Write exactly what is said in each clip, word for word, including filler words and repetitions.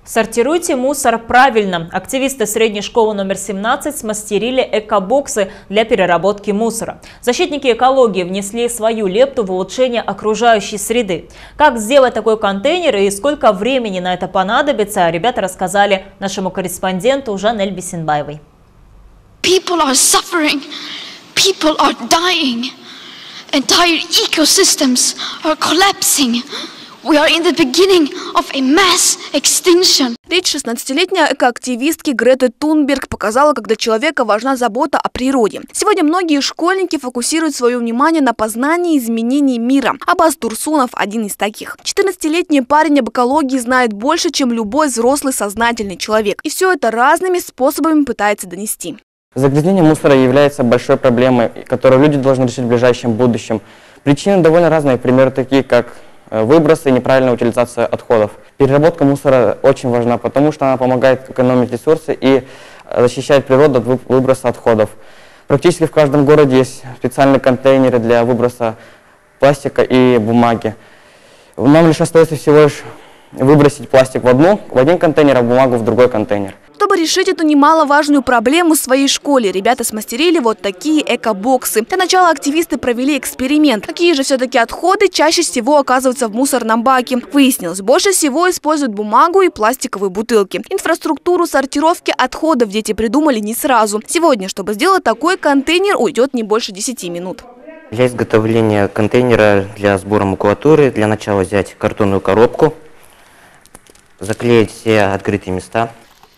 Сортируйте мусор правильно. Активисты средней школы номер семнадцать смастерили экобоксы для переработки мусора. Защитники экологии внесли свою лепту в улучшение окружающей среды. Как сделать такой контейнер и сколько времени на это понадобится, ребята рассказали нашему корреспонденту Жанель Бисенбаевой. People are suffering. People are dying. Entire ecosystems are collapsing. We are in the beginning of a mass extinction. Речь шестнадцатилетней экоактивистки Греты Тунберг показала, как для человека важна забота о природе. Сегодня многие школьники фокусируют свое внимание на познании изменений мира. Аббас Турсунов – один из таких. четырнадцатилетний парень об экологии знает больше, чем любой взрослый сознательный человек. И все это разными способами пытается донести. Загрязнение мусора является большой проблемой, которую люди должны решить в ближайшем будущем. Причины довольно разные, например, такие как выбросы и неправильная утилизация отходов. Переработка мусора очень важна, потому что она помогает экономить ресурсы и защищает природу от выброса отходов. Практически в каждом городе есть специальные контейнеры для выброса пластика и бумаги. Нам лишь остается всего лишь выбросить пластик в, одну, в один контейнер, а бумагу в другой контейнер. Чтобы решить эту немаловажную проблему в своей школе, ребята смастерили вот такие эко-боксы. Для начала активисты провели эксперимент. Какие же все-таки отходы чаще всего оказываются в мусорном баке? Выяснилось, больше всего используют бумагу и пластиковые бутылки. Инфраструктуру сортировки отходов дети придумали не сразу. Сегодня, чтобы сделать такой контейнер, уйдет не больше десяти минут. Для изготовления контейнера для сбора макулатуры для начала взять картонную коробку, заклеить все открытые места,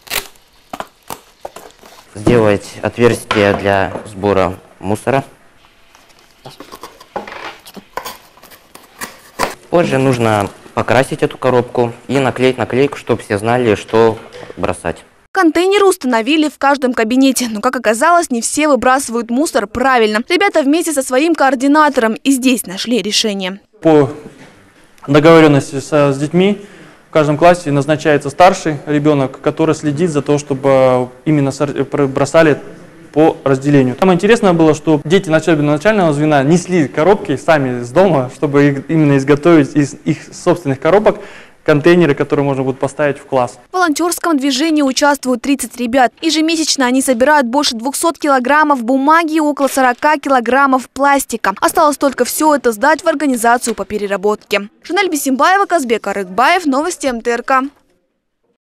сделать отверстие для сбора мусора. Позже нужно покрасить эту коробку и наклеить наклейку, чтобы все знали, что бросать. Контейнеры установили в каждом кабинете, но, как оказалось, не все выбрасывают мусор правильно. Ребята вместе со своим координатором и здесь нашли решение. По договоренности с, с детьми в каждом классе назначается старший ребенок, который следит за то, чтобы именно бросали по разделению. Самое интересное было, что дети начального звена несли коробки сами с дома, чтобы их именно изготовить из их собственных коробок контейнеры, которые можно будет поставить в класс. В волонтерском движении участвуют тридцать ребят. Ежемесячно они собирают больше двухсот килограммов бумаги и около сорока килограммов пластика. Осталось только все это сдать в организацию по переработке. Жанель Бисенбаева, Казбек Арыкбаев, новости эм тэ эр ка.